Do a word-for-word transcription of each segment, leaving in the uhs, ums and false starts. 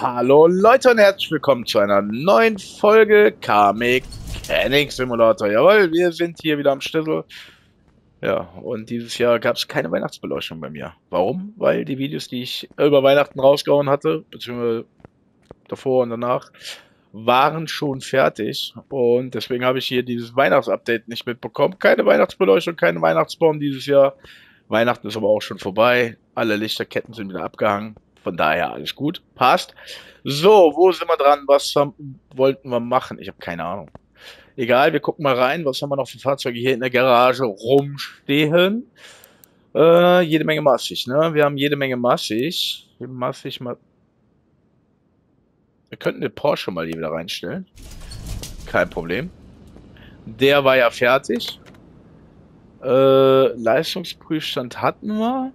Hallo Leute und herzlich willkommen zu einer neuen Folge Car Mechanic Simulator. Jawohl, wir sind hier wieder am Stissel. Ja, und dieses Jahr gab es keine Weihnachtsbeleuchtung bei mir. Warum? Weil die Videos, die ich über Weihnachten rausgehauen hatte, beziehungsweise davor und danach, waren schon fertig. Und deswegen habe ich hier dieses Weihnachtsupdate nicht mitbekommen. Keine Weihnachtsbeleuchtung, keine Weihnachtsbaum dieses Jahr. Weihnachten ist aber auch schon vorbei. Alle Lichterketten sind wieder abgehangen. Von daher alles gut. Passt. So, wo sind wir dran? Was haben, wollten wir machen? Ich habe keine Ahnung. Egal, wir gucken mal rein. Was haben wir noch für Fahrzeuge hier in der Garage rumstehen? Äh, jede Menge massig, ne? Wir haben jede Menge massig. Massig mal. Wir könnten den Porsche mal hier wieder reinstellen. Kein Problem. Der war ja fertig. Äh, Leistungsprüfstand hatten wir.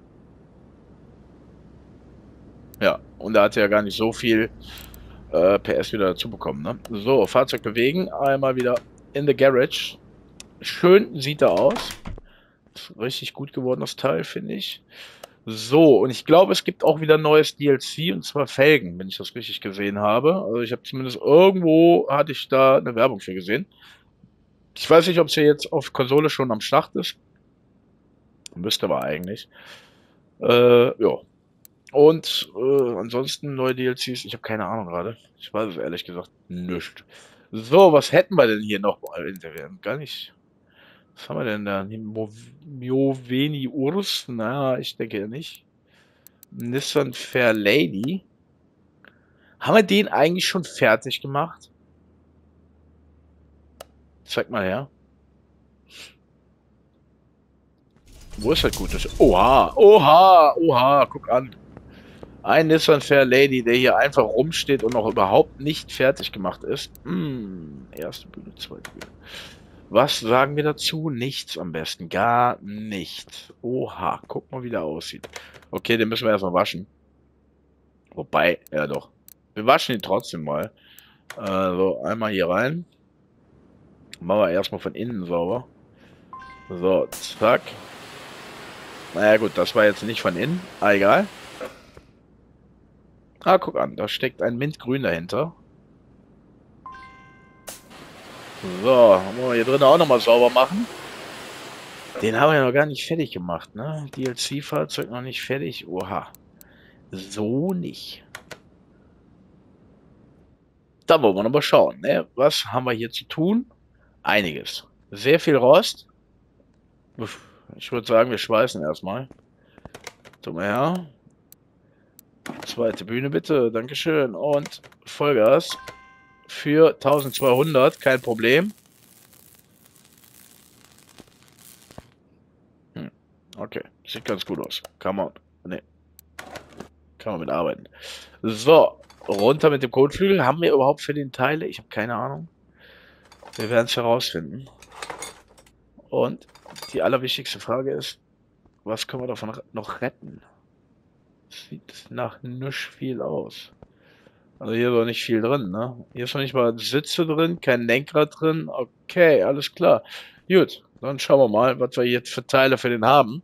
Ja, und da hat er ja gar nicht so viel äh, P S wieder dazu bekommen, ne? So, Fahrzeug bewegen. Einmal wieder in the Garage. Schön sieht er aus. Ist richtig gut geworden, das Teil, finde ich. So, und ich glaube, es gibt auch wieder neues D L C, und zwar Felgen, wenn ich das richtig gesehen habe. Also ich habe zumindest irgendwo, hatte ich da eine Werbung für gesehen. Ich weiß nicht, ob es hier jetzt auf Konsole schon am Start ist. Müsste aber eigentlich. Äh, ja. Und äh, ansonsten neue D L Cs, ich habe keine Ahnung gerade. Ich weiß es ehrlich gesagt nicht. So, was hätten wir denn hier noch? Wir haben gar nicht. Was haben wir denn da? Mioveni Urs? Na, ich denke nicht. Nissan Fairlady. Haben wir den eigentlich schon fertig gemacht? Zeig mal her. Wo ist das Gute? Oha, oha, oha, guck an. Ein Nissan Fairlady, der hier einfach rumsteht und noch überhaupt nicht fertig gemacht ist. Hm, erste Bühne, zweite Bühne. Was sagen wir dazu? Nichts am besten. Gar nichts. Oha, guck mal, wie der aussieht. Okay, den müssen wir erstmal waschen. Wobei, ja doch. Wir waschen ihn trotzdem mal. Also, einmal hier rein. Machen wir erstmal von innen sauber. So, zack. Naja gut, das war jetzt nicht von innen. Ah, egal. Ah, guck an, da steckt ein Mintgrün dahinter. So, wollen wir hier drin auch nochmal sauber machen. Den haben wir ja noch gar nicht fertig gemacht, ne? D L C-Fahrzeug noch nicht fertig. Oha. So nicht. Da wollen wir noch mal schauen, ne? Was haben wir hier zu tun? Einiges. Sehr viel Rost. Ich würde sagen, wir schweißen erstmal. So, mal her. Zweite Bühne bitte. Dankeschön. Und Vollgas. Für eintausendzweihundert. Kein Problem. Hm. Okay. Sieht ganz gut aus. Kann man. Ne. Kann man mit arbeiten. So. Runter mit dem Kotflügel. Haben wir überhaupt für den Teile? Ich habe keine Ahnung. Wir werden es herausfinden. Und die allerwichtigste Frage ist, was können wir davon noch retten? Sieht nach nicht viel aus. Also hier ist noch nicht viel drin, ne? Hier ist noch nicht mal Sitze drin, kein Lenkrad drin. Okay, alles klar. Gut, dann schauen wir mal, was wir jetzt für Teile für den haben.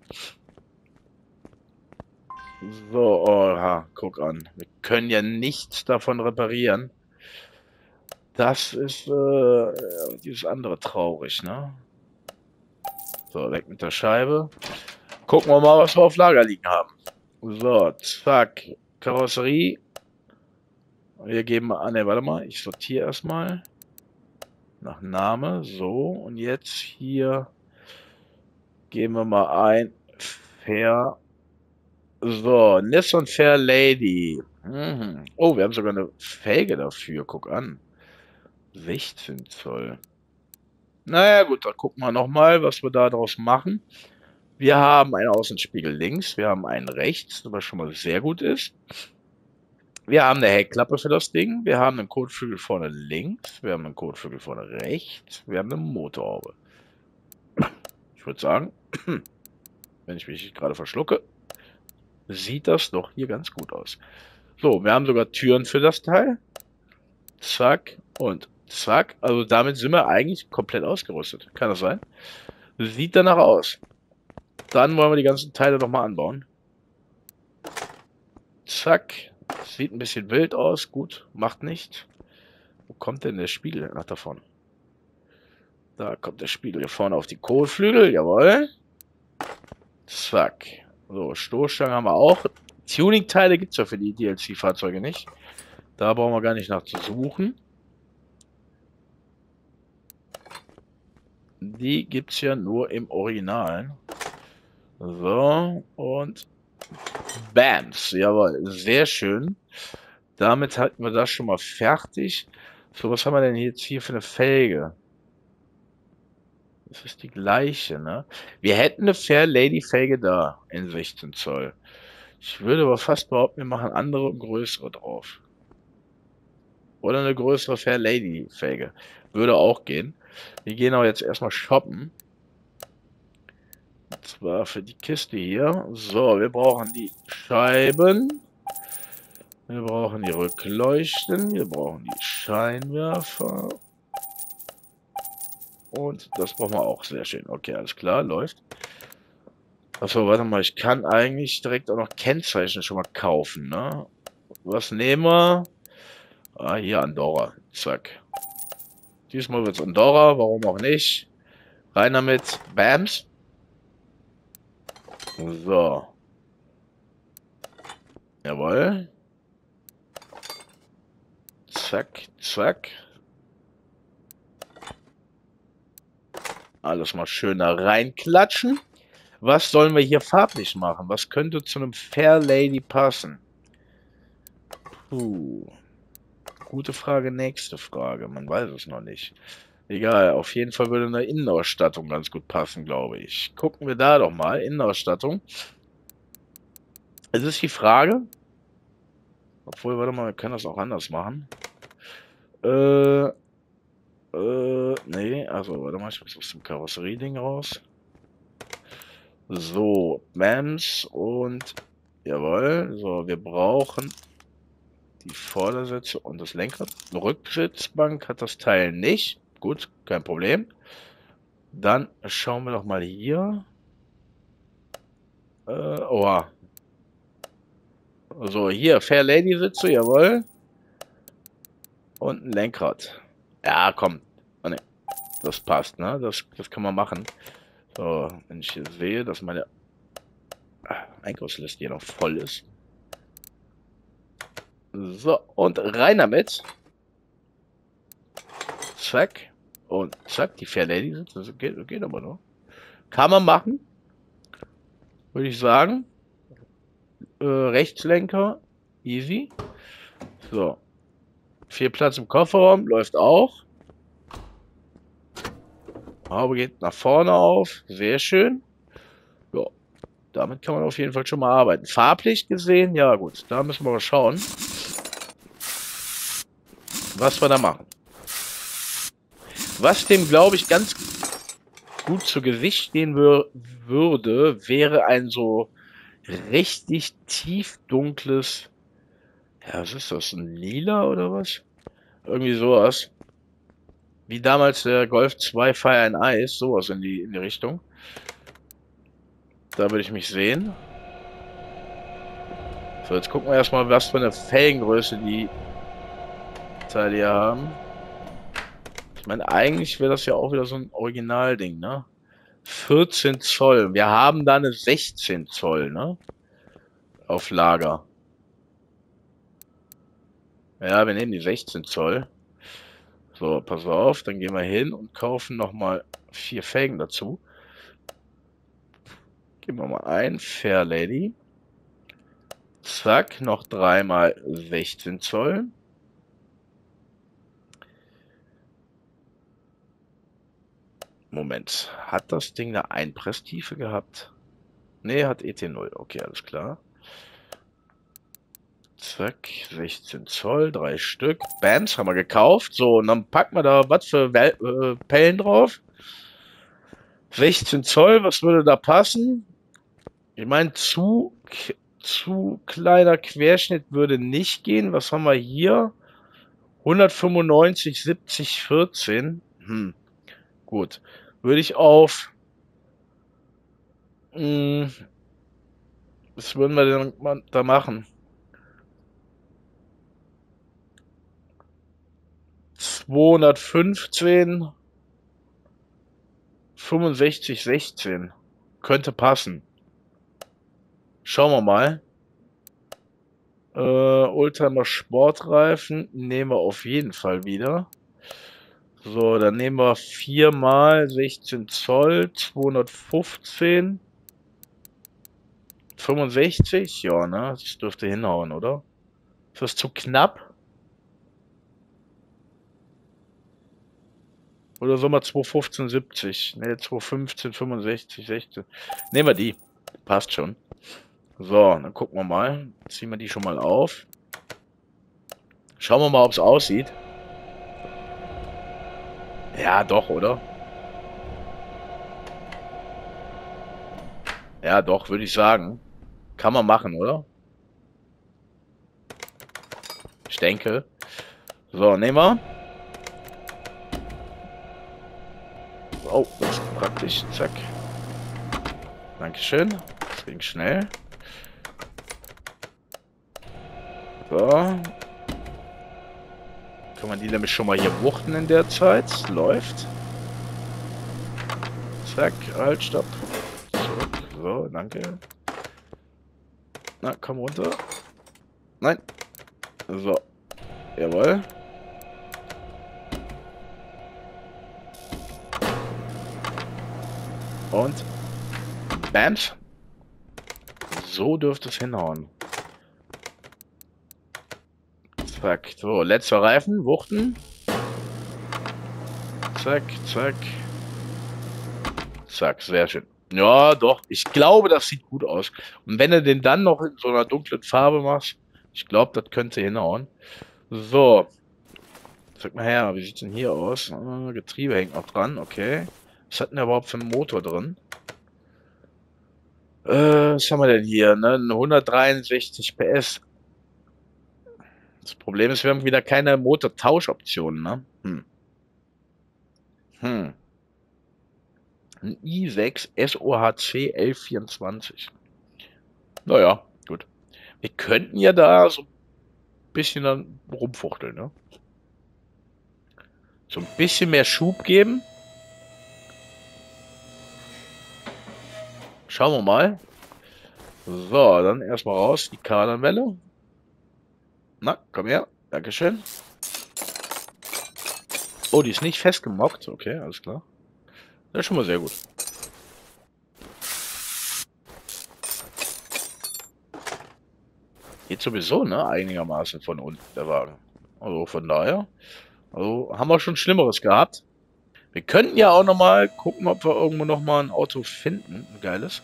So, oha, guck an. Wir können ja nichts davon reparieren. Das ist äh, dieses andere traurig, ne? So, weg mit der Scheibe. Gucken wir mal, was wir auf Lager liegen haben. So, zack. Karosserie. Wir geben mal an, ne, warte mal, ich sortiere erstmal. Nach Name, so. Und jetzt hier geben wir mal ein. Fair. So, Nissan Fairlady. Mhm. Oh, wir haben sogar eine Felge dafür, guck an. sechzehn Zoll. Naja, gut, dann gucken wir nochmal, was wir da draus machen. Wir haben einen Außenspiegel links, wir haben einen rechts, was schon mal sehr gut ist. Wir haben eine Heckklappe für das Ding, wir haben einen Kotflügel vorne links, wir haben einen Kotflügel vorne rechts, wir haben eine Motorhaube. Ich würde sagen, wenn ich mich gerade verschlucke, sieht das doch hier ganz gut aus. So, wir haben sogar Türen für das Teil. Zack und zack. Also damit sind wir eigentlich komplett ausgerüstet. Kann das sein? Sieht danach aus. Dann wollen wir die ganzen Teile nochmal anbauen. Zack. Sieht ein bisschen wild aus. Gut, macht nichts. Wo kommt denn der Spiegel? Ach, davon. Da kommt der Spiegel hier vorne auf die Kotflügel. Jawohl. Zack. So, Stoßstangen haben wir auch. Tuning-Teile gibt es ja für die D L C-Fahrzeuge nicht. Da brauchen wir gar nicht nach zu suchen. Die gibt es ja nur im Original. So, und Bams. Jawohl, sehr schön. Damit hatten wir das schon mal fertig. So, was haben wir denn jetzt hier für eine Felge? Das ist die gleiche, ne? Wir hätten eine Fair Lady Felge da in sechzehn Zoll. Ich würde aber fast behaupten, wir machen andere und größere drauf. Oder eine größere Fair Lady Felge. Würde auch gehen. Wir gehen aber jetzt erstmal shoppen. Und zwar für die Kiste hier. So, wir brauchen die Scheiben. Wir brauchen die Rückleuchten. Wir brauchen die Scheinwerfer. Und das brauchen wir auch. Sehr schön. Okay, alles klar. Läuft. Achso, warte mal. Ich kann eigentlich direkt auch noch Kennzeichen schon mal kaufen, ne? Was nehmen wir? Ah, hier Andorra. Zack. Diesmal wird es Andorra. Warum auch nicht? Rein damit. Bams. So. Jawohl. Zack, zack. Alles mal schön da reinklatschen. Was sollen wir hier farblich machen? Was könnte zu einem Fair Lady passen? Puh. Gute Frage, nächste Frage. Man weiß es noch nicht. Egal, auf jeden Fall würde eine Innenausstattung ganz gut passen, glaube ich. Gucken wir da doch mal. Innenausstattung. Es ist die Frage. Obwohl, warte mal, wir können das auch anders machen. Äh, äh, nee, also, warte mal, ich muss aus dem Karosserieding raus. So, Mams und, jawohl, so, wir brauchen die Vordersitze und das Lenkrad. Eine Rücksitzbank hat das Teil nicht. Gut, kein Problem. Dann schauen wir doch mal hier. Äh, oha. So, hier, Fair Lady Sitze, jawohl. Und ein Lenkrad. Ja, komm. Oh, ne. Das passt, ne? Das, das kann man machen. So, wenn ich hier sehe, dass meine Einkaufsliste hier noch voll ist. So, und rein damit. Zack. Und zack, die Fair Lady Sitze. Das geht, geht aber noch. Kann man machen. Würde ich sagen. Äh, Rechtslenker. Easy. So. Viel Platz im Kofferraum. Läuft auch. Haube geht nach vorne auf. Sehr schön. Ja. Damit kann man auf jeden Fall schon mal arbeiten. Farblich gesehen, ja gut. Da müssen wir mal schauen, was wir da machen. Was dem, glaube ich, ganz gut zu Gesicht stehen wür würde, wäre ein so richtig tief dunkles, ja, was ist das, ein Lila oder was? Irgendwie sowas. Wie damals der Golf zwei Fire and Ice, sowas in die, in die Richtung. Da würde ich mich sehen. So, jetzt gucken wir erstmal, was für eine Felgengröße die Teile hier haben. Ich meine, eigentlich wäre das ja auch wieder so ein Originalding, ne? vierzehn Zoll. Wir haben da eine sechzehn Zoll, ne? Auf Lager. Ja, wir nehmen die sechzehn Zoll. So, pass auf, dann gehen wir hin und kaufen nochmal vier Felgen dazu. Geben wir mal ein, Fair Lady. Zack, noch dreimal sechzehn Zoll. Moment, hat das Ding eine Einpresstiefe gehabt? Ne, hat E T null. Okay, alles klar. Zack, sechzehn Zoll, drei Stück. Bams haben wir gekauft. So, und dann packen wir da was für Wel äh, Pellen drauf. sechzehn Zoll, was würde da passen? Ich meine, zu, zu kleiner Querschnitt würde nicht gehen. Was haben wir hier? hundertfünfundneunzig, siebzig, vierzehn. Hm, gut. Würde ich auf... Mh, was würden wir denn da machen? zweihundertfünfzehn, fünfundsechzig, sechzehn. Könnte passen. Schauen wir mal. Äh, Oldtimer Sportreifen nehmen wir auf jeden Fall wieder. So, dann nehmen wir vier mal sechzehn Zoll, zweihundertfünfzehn, fünfundsechzig. Ja, ne? Das dürfte hinhauen, oder? Ist das zu knapp? Oder soll man zweihundertfünfzehn, siebzig? Ne, zweihundertfünfzehn, fünfundsechzig, sechzehn. Nehmen wir die. Passt schon. So, dann gucken wir mal. Ziehen wir die schon mal auf. Schauen wir mal, ob es aussieht. Ja, doch, oder? Ja, doch, würde ich sagen. Kann man machen, oder? Ich denke. So, nehmen wir. Oh, das ist praktisch. Zack. Dankeschön. Das ging schnell. So. Kann man die nämlich schon mal hier wuchten in der Zeit. Läuft. Zack, halt, stopp. Zurück. So, danke. Na, komm runter. Nein. So. Jawohl. Und Bams. So dürfte es hinhauen. Zack. So, letzter Reifen. Wuchten. Zack, zack. Zack, sehr schön. Ja, doch. Ich glaube, das sieht gut aus. Und wenn du den dann noch in so einer dunklen Farbe machst, ich glaube, das könnte hinhauen. So. Sag mal her, wie sieht denn hier aus? Ah, Getriebe hängt noch dran, okay. Was hat denn der überhaupt für einen Motor drin? Äh, was haben wir denn hier? Ne? hundertdreiundsechzig P S. Das Problem ist, wir haben wieder keine Motortauschoptionen, ne? Hm. Hm. Ein i sechs S O H C elf vierundzwanzig. Naja, gut. Wir könnten ja da so ein bisschen dann rumfuchteln, ne? So ein bisschen mehr Schub geben. Schauen wir mal. So, dann erstmal raus die Kardanwelle. Na, komm her. Dankeschön. Oh, die ist nicht festgemockt. Okay, alles klar. Das ist schon mal sehr gut. Geht sowieso, ne? Einigermaßen von unten, der Wagen. Also von daher. Also haben wir schon Schlimmeres gehabt. Wir könnten ja auch nochmal gucken, ob wir irgendwo nochmal ein Auto finden. Ein geiles.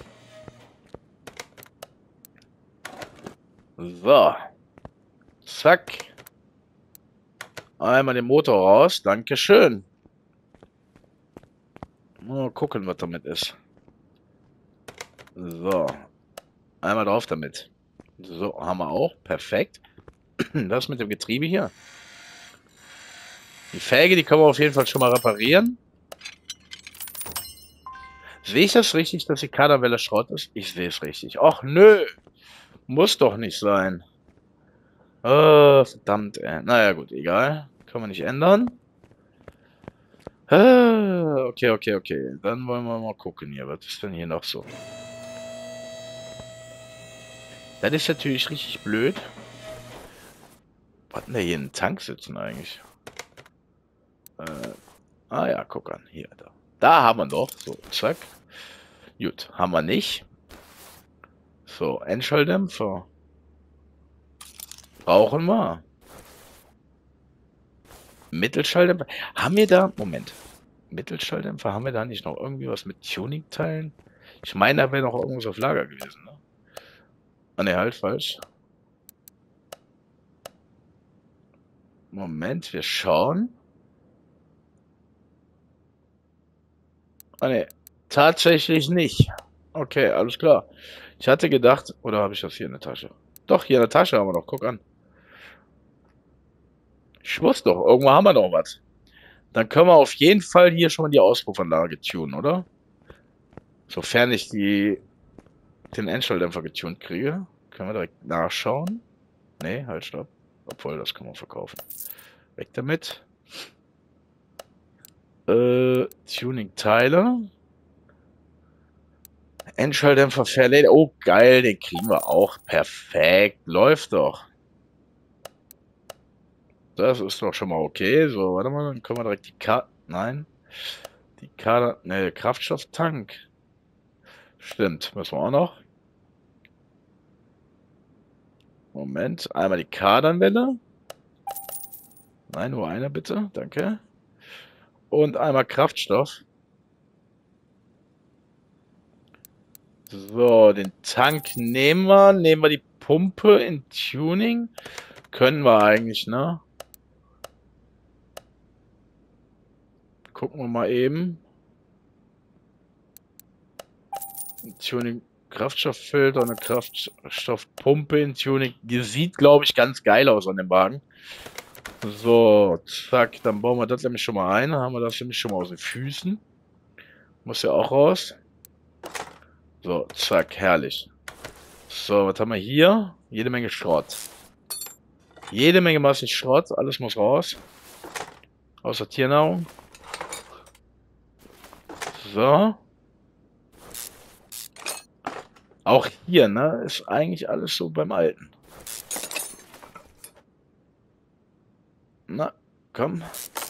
So. Zack. Einmal den Motor raus. Dankeschön. Mal gucken, was damit ist. So. Einmal drauf damit. So, haben wir auch. Perfekt. Das mit dem Getriebe hier. Die Felge, die können wir auf jeden Fall schon mal reparieren. Sehe ich das richtig, dass die Kardanwelle Schrott ist? Ich sehe es richtig. Och, nö. Muss doch nicht sein. Oh, verdammt, ey. Naja, gut, egal. Kann man nicht ändern. Ah, okay, okay, okay. Dann wollen wir mal gucken hier. Was ist denn hier noch so? Das ist natürlich richtig blöd. Was hat denn der hier in den Tank sitzen eigentlich? Äh, ah ja, guck an. Hier, da. Da haben wir doch. So, zack. Gut, haben wir nicht. So, Endschalldämpfer. Brauchen wir. Mittelschalldämpfer. Haben wir da... Moment. Mittelschalldämpfer, haben wir da nicht noch irgendwie was mit Tuning-Teilen? Ich meine, da wäre noch irgendwas auf Lager gewesen, ne? Ah, ne, halt falsch. Moment, wir schauen. Ah, ne, tatsächlich nicht. Okay, alles klar. Ich hatte gedacht, oder habe ich das hier in der Tasche? Doch, hier in der Tasche haben wir noch, guck an. Ich wusste doch, irgendwo haben wir noch was. Dann können wir auf jeden Fall hier schon mal die Auspuffanlage tunen, oder? Sofern ich die den Endschalldämpfer getunt kriege. Können wir direkt nachschauen. Ne, halt, stopp. Obwohl, das kann man verkaufen. Weg damit. Äh, Tuning-Teile. Endschalldämpfer Fairlady. Oh, geil, den kriegen wir auch. Perfekt. Läuft doch. Das ist doch schon mal okay. So, warte mal, dann können wir direkt die Karte. Nein. Die Karte. Ne, Kraftstofftank. Stimmt, müssen wir auch noch. Moment, einmal die Kardanwelle. Nein, nur eine bitte, danke. Und einmal Kraftstoff. So, den Tank nehmen wir. Nehmen wir die Pumpe in Tuning. Können wir eigentlich, ne? Gucken wir mal eben. Tuning, Kraftstofffilter, eine Kraftstoffpumpe in Tuning. Die sieht, glaube ich, ganz geil aus an dem Wagen. So, zack, dann bauen wir das nämlich schon mal ein. Dann haben wir das nämlich schon mal aus den Füßen. Muss ja auch raus. So, zack, herrlich. So, was haben wir hier? Jede Menge Schrott. Jede Menge Massen Schrott. Alles muss raus. Außer Tiernahrung. So. Auch hier, ne, ist eigentlich alles so beim Alten. Na, komm.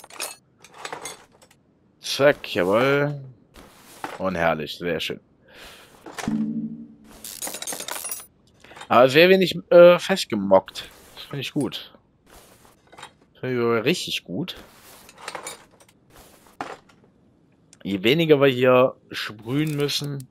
Zack, jawohl. Und herrlich, sehr schön. Aber sehr wenig äh, festgemockt. Das finde ich gut. Das finde ich richtig gut. Je weniger wir hier sprühen müssen,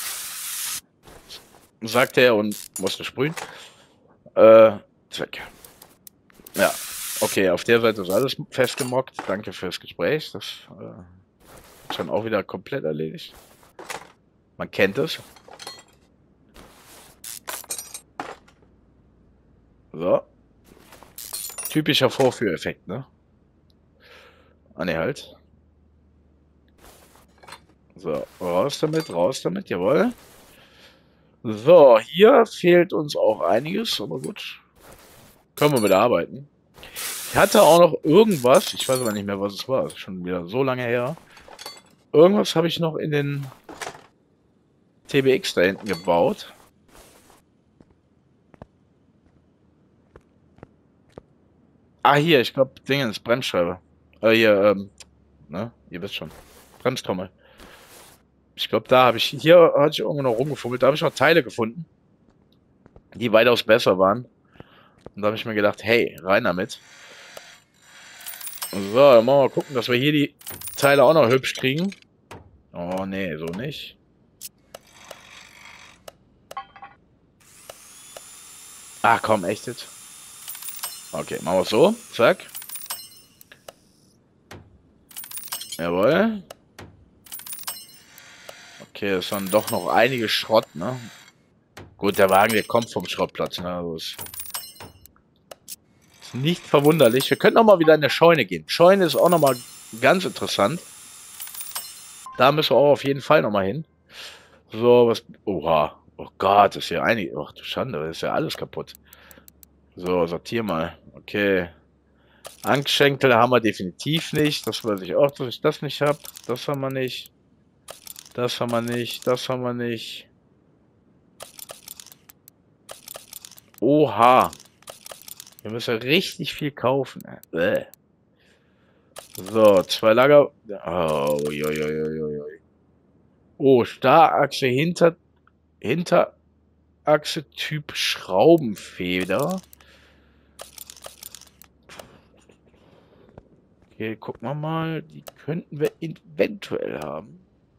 sagt er und musste sprühen. Äh, zack. Ja, okay, auf der Seite ist alles festgemockt. Danke fürs Gespräch. Das äh, ist schon auch wieder komplett erledigt. Man kennt es. So. Typischer Vorführeffekt, ne? Ah, ne, halt. So, raus damit, raus damit, jawohl. So, hier fehlt uns auch einiges, aber gut. Können wir mit arbeiten. Ich hatte auch noch irgendwas, ich weiß aber nicht mehr, was es war. Das ist schon wieder so lange her. Irgendwas habe ich noch in den T B X da hinten gebaut. Ah, hier, ich glaube, Dingens, Bremsscheibe. Äh, hier, ähm, ne, ihr wisst schon. Bremstrommel. Ich glaube, da habe ich, hier hatte ich irgendwo noch rumgefummelt, da habe ich noch Teile gefunden, die weitaus besser waren. Und da habe ich mir gedacht, hey, rein damit. So, dann machen wir mal gucken, dass wir hier die Teile auch noch hübsch kriegen. Oh, nee, so nicht. Ach komm, echt jetzt? Okay, machen wir es so. Zack. Jawohl. Okay, das waren doch noch einige Schrott, ne? Gut, der Wagen, der kommt vom Schrottplatz, ne? Also ist, ist nicht verwunderlich. Wir können auch mal wieder in der Scheune gehen. Scheune ist auch noch mal ganz interessant. Da müssen wir auch auf jeden Fall noch mal hin. So, was... Oha. Oh Gott, ist ja einig... Ach du Schande, ist ja alles kaputt. So, sortier mal. Okay. Angstschenkel haben wir definitiv nicht. Das weiß ich auch, dass ich das nicht habe. Das haben wir nicht. Das haben wir nicht. Das haben wir nicht. Oha. Wir müssen richtig viel kaufen. Bäh. So, zwei Lager. Oh, ui, ui, ui, ui, ui. Oh, Starrachse hinter Hinterachse Typ Schraubenfeder. Okay, gucken wir mal. Die könnten wir eventuell haben.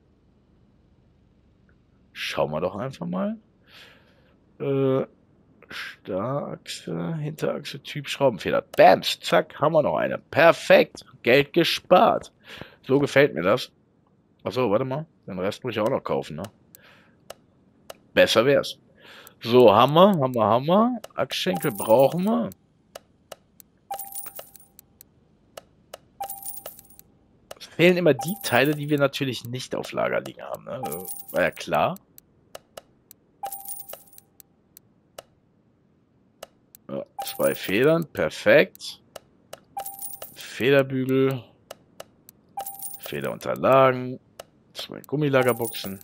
Schauen wir doch einfach mal. Äh, Starrachse, Hinterachse, Typ Schraubenfeder. Bams, zack, haben wir noch eine. Perfekt. Geld gespart. So gefällt mir das. Achso, warte mal. Den Rest muss ich auch noch kaufen, ne? Besser wär's. So, Hammer, Hammer, Hammer. Achsschenkel brauchen wir. Es fehlen immer die Teile, die wir natürlich nicht auf Lager liegen haben, ne? War ja klar. Ja, zwei Federn, perfekt. Federbügel. Federunterlagen. Zwei Gummilagerbuchsen.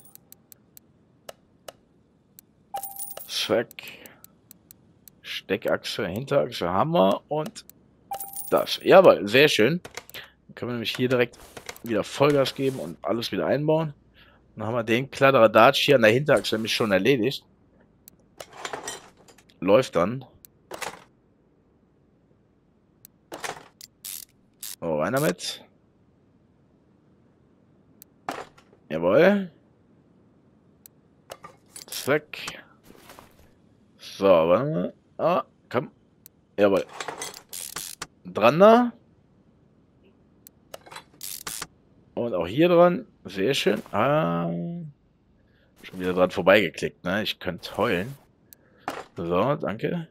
Zack. Steckachse, Hinterachse haben wir und das. Jawohl, sehr schön. Dann können wir nämlich hier direkt wieder Vollgas geben und alles wieder einbauen. Dann haben wir den Kladderadatsch hier an der Hinterachse nämlich schon erledigt. Läuft dann. So, rein damit. Jawohl. Zack. So, warte mal. Ah, komm. Jawohl. Dran da. Und auch hier dran. Sehr schön. Ah. Schon wieder dran vorbeigeklickt, ne? Ich könnte heulen. So, danke.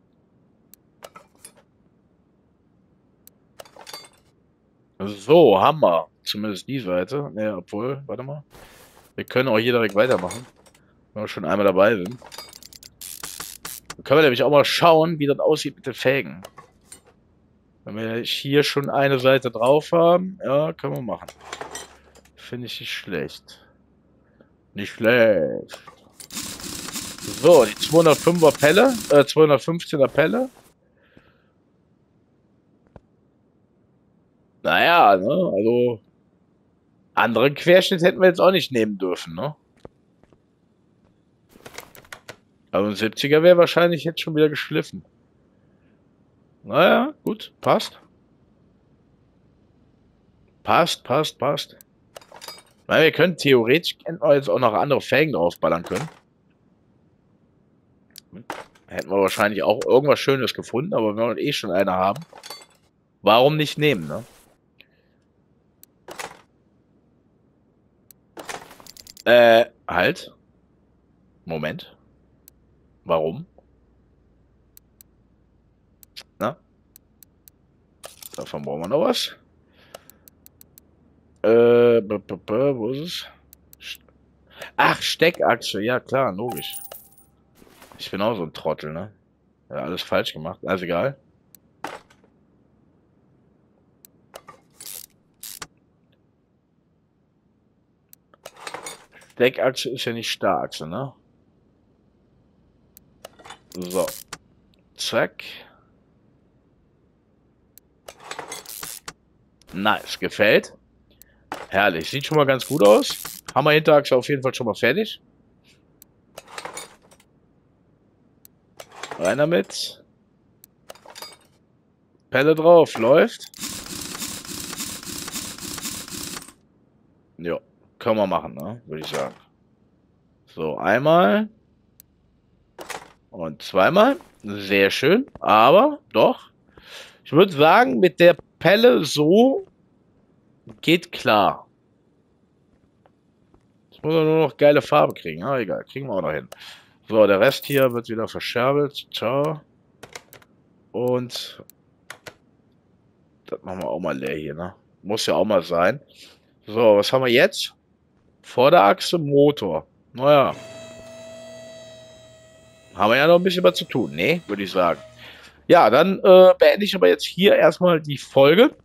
So, Hammer. Zumindest die Seite. Ne, obwohl, warte mal. Wir können auch hier direkt weitermachen. Wenn wir schon einmal dabei sind. Dann können wir nämlich auch mal schauen, wie das aussieht mit den Felgen. Wenn wir hier schon eine Seite drauf haben, ja, können wir machen. Finde ich nicht schlecht. Nicht schlecht. So, die zweihundertfünfer Pelle, äh, zweihundertfünfzehner Pelle. Naja, ne, also anderen Querschnitt hätten wir jetzt auch nicht nehmen dürfen, ne? Also ein siebziger wäre wahrscheinlich jetzt schon wieder geschliffen. Naja, gut, passt. Passt, passt, passt. Weil wir können theoretisch jetzt auch noch andere Felgen draufballern können. Hätten wir wahrscheinlich auch irgendwas Schönes gefunden, aber wenn wir eh schon eine haben, warum nicht nehmen, ne? Äh, halt. Moment. Warum? Na? Davon brauchen wir noch was. Äh, b -b -b wo ist es? Ach, Steckachse. Ja, klar, logisch. Ich bin auch so ein Trottel, ne? Ja, alles falsch gemacht. Also egal. Steckachse ist ja nicht Starrachse, ne? So. Zack. Nice, gefällt. Herrlich, sieht schon mal ganz gut aus. Hammer Hinterachse auf jeden Fall schon mal fertig. Rein damit. Pelle drauf, läuft. Ja, können wir machen, ne? Würde ich sagen. So, einmal. Und zweimal. Sehr schön. Aber doch. Ich würde sagen, mit der Pelle so geht klar. Jetzt muss er nur noch geile Farbe kriegen. Ah, egal. Kriegen wir auch noch hin. So, der Rest hier wird wieder verscherbelt. Ciao. Und das machen wir auch mal leer hier, ne? Muss ja auch mal sein. So, was haben wir jetzt? Vorderachse, Motor. Naja. Haben wir ja noch ein bisschen was zu tun, ne? Würde ich sagen. Ja, dann äh, beende ich aber jetzt hier erstmal die Folge.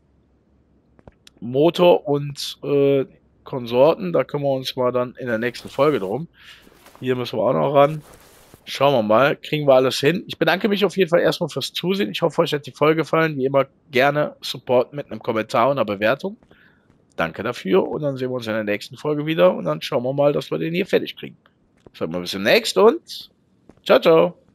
Motor und äh, Konsorten, da kümmern wir uns mal dann in der nächsten Folge drum. Hier müssen wir auch noch ran. Schauen wir mal, kriegen wir alles hin. Ich bedanke mich auf jeden Fall erstmal fürs Zusehen. Ich hoffe, euch hat die Folge gefallen. Wie immer gerne Support mit einem Kommentar und einer Bewertung. Danke dafür und dann sehen wir uns in der nächsten Folge wieder und dann schauen wir mal, dass wir den hier fertig kriegen. Sagen wir bis zum nächsten und ciao, ciao.